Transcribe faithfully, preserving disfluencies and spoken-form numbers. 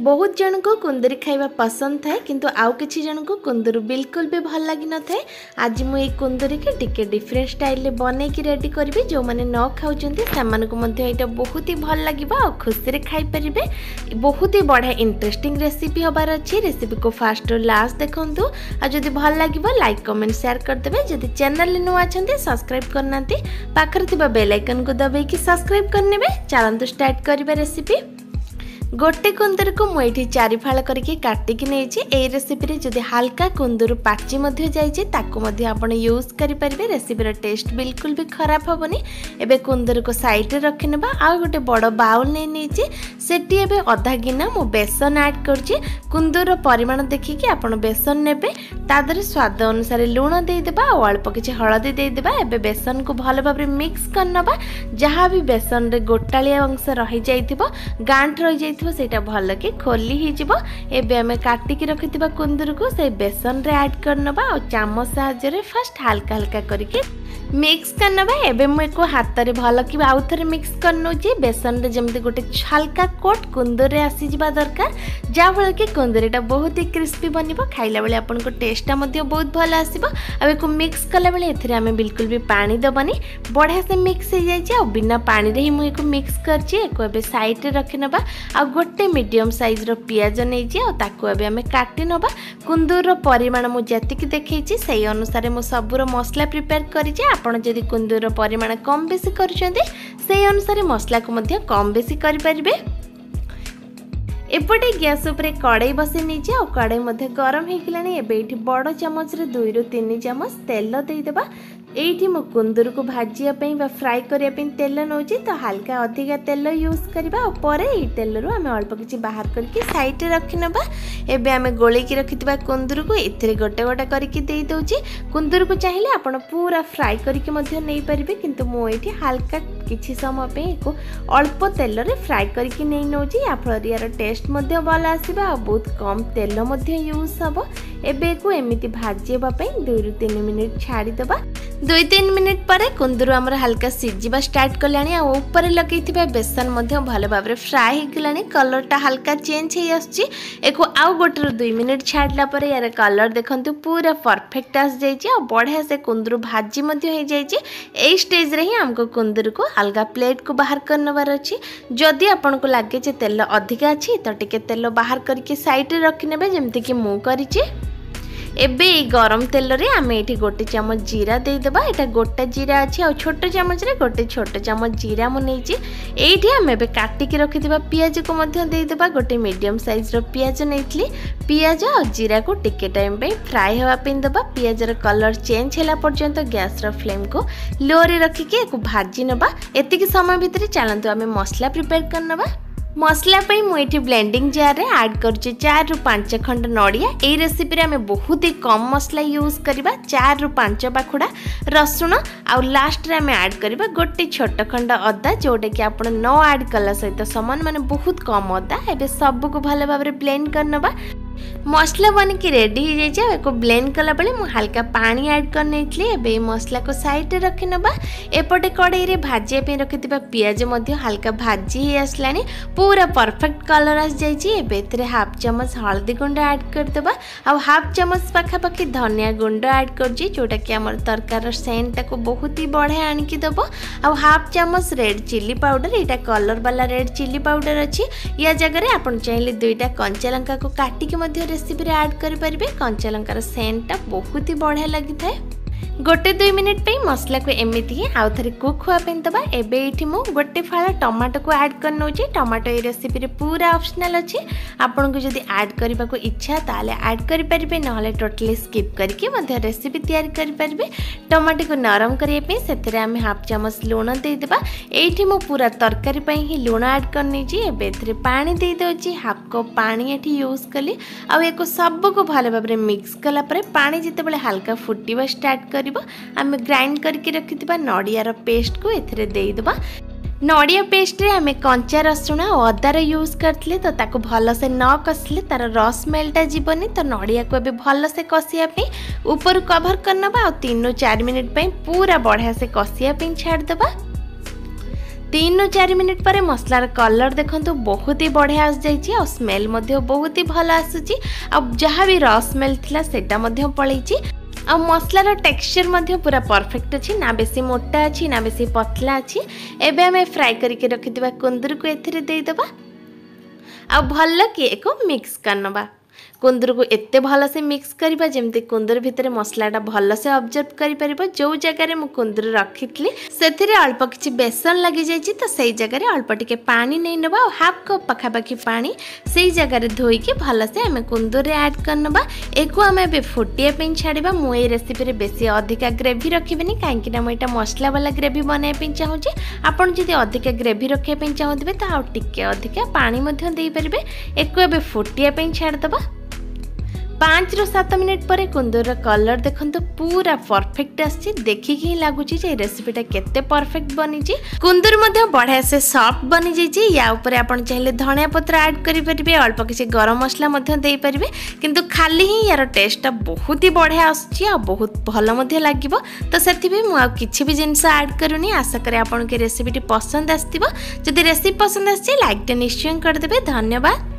बहुत जन को कुंदरी खाइबा पसंद थाए किंतु आउ किछि जन को कुंदरू बिल्कुल भी भल लगी न थाए। आज मु ए कुंदरी के टिके डिफरेंट स्टाइल रे बनै कि रेडी करबी। जो माने न खाउचंती सेमान को मध्ये एटा बहुत ही भल लागिबा और खुशी रे खाइ परिबे। बहुत ही बढ़िया इंटरेस्टिंग रेसिपी हबार अछि। रेसिपी को फास्ट और लास्ट देखंतु आ जदी भल लागिबा लाइक कमेंट शेयर कर देबे। जदी चैनल ले नुआ अछंती सब्सक्राइब करनांती पाखर थिबा बेल आइकन को दबाई कि सब्सक्राइब करनेबे। चलंतु स्टार्ट करिबा रेसिपी। गोटे कुंदर को मुझे चारि फाड़ करके काटिकी नहीं। ए रेसिपी रे जदि हल्का कुंदरू पाची मध्य जाइए ताकू मध्य आपण यूज करें। रेसिपी टेस्ट बिल्कुल भी खराब हेनी। एबे कुंदरू को साइड रे रखी नेबा। आ गोटे बड़ बाउल नहीं नीचे सेठी एबे अधा गिना मु बेसन ऐड करछि। कुंदूर परिमाण देखिकी आपण बेसन नेबे। तादरे स्वाद अनुसार लूण दे देबा और अल्प किछि हळदी दे देबा। एबे बेसन को भल भाबरे मिक्स करनबा। जहाँ भी बेसन रे गोटालिया अंश रही जाइथिबो गांठ रही जाइथिबो सेटा भल के खोली ही जिवो। एबे हमें काटिकी रखिथिबा कुंदूर को से बेसन रे ऐड करनबा और चामच साहाय्य रे फर्स्ट हल्का हल्का करके मिक्स करनबा। एबे मु एको हाथ रे भल कि आउ थरे मिक्स करनो जे बेसन रे जेमते गोटे हल्का कोट कुंदूर रे आसी जिबा दरकार। जा फल के कुंदूरीटा बहुत ही क्रिस्पी बनिबो। खाइला बेले आपन को टेस्टटा मध्ये बहुत भल आसीबो। अब एको मिक्स कला बेले एथरे हमें बिल्कुल भी पानी दबनी। बढ़िया से मिक्स हो जाय जे और बिना पानी रे ही मु एको मिक्स करछि। एको एबे साइड रे रखिनबा आ गोटे मीडियम साइज रो पियाज नै जे और ताको एबे हमें काटि नबा। कुंदूर रो परिमाण मु जतिक देखैछि सेही अनुसार मु सबुरो मसला प्रिपेयर करिछि। आपण जदि कुंदूर रो परिमाण कम बेसी करूछन्ती सेही अनुसार मसला को मध्ये कम बेसी करि परिबे। एपटे गैस उपरे कड़ाई बसे नीचे और कड़ाई मध्य गरम हो गलानी। एबे एठी बड़ चमच रे दुई रु तीन चमच तेल दे देबा। एठी मु कुंदूर को भाजिया पई बा फ्राई करिया पई तेल नौची तो हल्का अधिका तेल यूज करबा। और परे ए तेल रो हमें अल्प किछि बाहर करके साइड रे रखि नबा। एबे हमें गोळे की रखितबा कुंदूर को एथिरे गोटे गोटे करके दे दउची। कुंदूर को चाहिए आपण पूरा फ्राई करके मध्य नै परिबे किंतु मु एठी हल्का किछि समय पे को अल्प तेल रे फ्राई करके नै नौची। या फल यार टेस्ट मध्य भल आसीबा और बहुत कम तेल मध्य यूज हबो। एबे को एमिति भाजिबा पई दो रु तीन मिनिट छाडी दबा। दुई तीन मिनिट पर कुंदूर आमर हल्का सिझा स्टार्ट कलानी और ऊपर लगे बेसन भल भाव फ्राए होगलानी। कलरटा हल्का चेंज हो आसुची। एको आउ गोटे रु दुई मिनिट छाड़ला पर यार कलर देखंतु पूरा परफेक्ट आस जाइए और बढ़िया से कुंदूर भाजी हो जाइए। एई स्टेज रे ही हमको कुंदूर को अलगा प्लेट को बाहर करनबार अछि। जदि आपन को लागे जे तेल अधिका अछि तो टिके तेल बाहर करके साइड रे रखि नेबे जेमति कि मु करिछि। एबे गरम तेल रे आमे एठी गोटे चमच जीरा दे देबा। एटा गोटा जीरा अछि और छोट चमच रे गोटे छोट चमच जीरा मु नेछि। एठी आमे बे काटि के रखिदिबा पियाज को मध्य दे देबा। गोटे मीडियम साइज रो पियाज नेथली। पियाज और जीरा को टिके टाइम पे फ्राई होवा पे देबा। पियाज रो कलर चेंज होला पर्यंत गैस रो फ्लेम को लो रे रखि के एको भाजी नबा। एतिकी समय भितरे चलंतु आमे मसला प्रिपेयर करनबा। मसला पे मुझे ब्लेंडिंग जार रे ऐड करछे चार रु पाँच खंड नड़िया। ए रेसिपी रे हमें बहुत ही कम मसला यूज करबा। चार रु पाँच पाखुड़ा रसुण आउ लास्ट रे हमें ऐड करबा गोटे छोट खंड अदा जोटे कि आपण न ऐड कला सहित समान माने बहुत कम अदा। एबे सब को भले भाबरे ब्लेंड करनबा। मसला बन की रेडी हो जाइए। एको ब्लेंड कला बेले मु हल्का पानी ऐड कर नेथली। एबे मसला को साइड रे रखि नबा। एपटे कड़ाई रे भाजिया पे रखिथिबा पियाज मध्य हल्का भाजी हे आसलानी। पूरा परफेक्ट कलर आस जाइए। एबे एतरे हाफ चमच हल्दी गुंड ऐड कर देबा और हाफ चमच पाखा पाखी धनिया गुंड ऐड करजी जोटा कि हमर तरकार सेंट को बहुत ही बढ़िया आनी की दबो। और हाफ चमच रेड चिल्ली पाउडर। एटा कलर वाला रेड चिल्ली पाउडर अछि। या जगह रे आपण चाहिले दुईटा कंचा लंका को काटी के मध्य रेसिपी रे ऐड करि परिबे। कंचा लंकार सेंट टा बहुत ही बढ़िया लगी थाए। गोटे दुई मिनिट पे मसला को एमती ही आउ थे कुक हुआ दबा। एबे एठी मु गोटे फाड़ा टमाटो को ऐड कर नौची। टमाटो ए रेसिपी रे पूरा ऑप्शनल अछि। आपन को जदी ऐड करबा को इच्छा ताले ऐड करि परिबे नहले टोटली स्किप करके मध्य रेसिपी तैयार करि परिबे। टमाटो को नरम करिए पे सेतरे हम हाफ चमच लूण दे देबा। एठी मु पूरा तरकारी पई ही लूण ऐड कर नेजी। एबे एथरे पानी दे दोची हाफ कप पानी एठी यूज कली। आ एको सब को भले भाबरे मिक्स कला परे पानी जते बेले हल्का फुटीबा स्टार्ट कर आम ग्राइंड करके रखिथिबा नड़ियार पेस्ट को एथरे देई देबा। नड़िया पेस्ट रे आमे कंचा रसुण और अदार यूज करथिले तो ताको भल से न कसले तार रस स्मेलटा जीवनी। तो नड़िया को एबे भल से कसिया पे ऊपर कवर करनबा और तीन रु चार मिनिट पे पूरा बढ़िया से कसिया पे छाड़ देबा। तीन रु चार मिनिट पर मसलार कलर देखंतु बहुत ही बढ़िया आस जाइए और स्मेल मध्य बहुत ही भल आसुची आ जहाँ भी र स्मेल थिला सेटा मध्य पलैची आ मसलार टेक्सचर मध्य पूरा परफेक्ट अच्छी ना बेसी मोटा अच्छी ना बेसी पतला अच्छी। एबे हमें फ्राई करके रखिथिबा कुंदरू को एथिरे देई दबा आ भल कि एको मिक्स करनबा। कुंदरू को एते भल से मिक्स करबा जेमती कुंदरू भितर मसलाटा भल से ऑब्जर्व करि परिबो। जो जगह मु कुंदरू रखितली सेथिरे अल्प किछि बेसन लागि जाइछि तो सेई जगह रे अल्प टिके पानी नै नबा और हाफ कप पखापाखि पानी सेई जगह रे धोई के भल से हमें कुंदरू रे ऐड करनबा। एको हमें बे फुटिया पेन छाड़ीबा। मु ए रेसिपी रे बेसी अधिका ग्रेवी रखिबेनी काहेकि ना मु एटा मसला वाला ग्रेवी बनाय पे चाहूची। आपण जदि अधिका ग्रेवी रखे पे चाहुदिबे तो आ टिके अधिका पानी मध्य देई परिबे। एको एबे फुटिया पेन छाड़ दबा। पाँच रु सात मिनिट पर कुंदूर कलर देखंतु पूरा परफेक्ट आछि। देखिकी ही लागुची जे रेसिपीटा केते परफेक्ट बनी छी। कुंदूर मध्य बढ़िया से सॉफ्ट बनी जाइछि। या ऊपर आपण चाहिले धनिया पत्र ऐड करि परिबे, अल्प किछि गरम मसला मध्य देई परिबे, किंतु खाली ही यार टेस्ट बहुत ही बढ़िया आछि आ बहुत भलो मध्य लागिबो। तो सेथि भी मु आ किछि भी जिंस ऐड करूनी। आशा करे आपण के रेसिपीटी पसंद आस्तिबो। जदि रेसिपी पसंद आछि लाइक टे निश्चय कर देबे। धन्यवाद।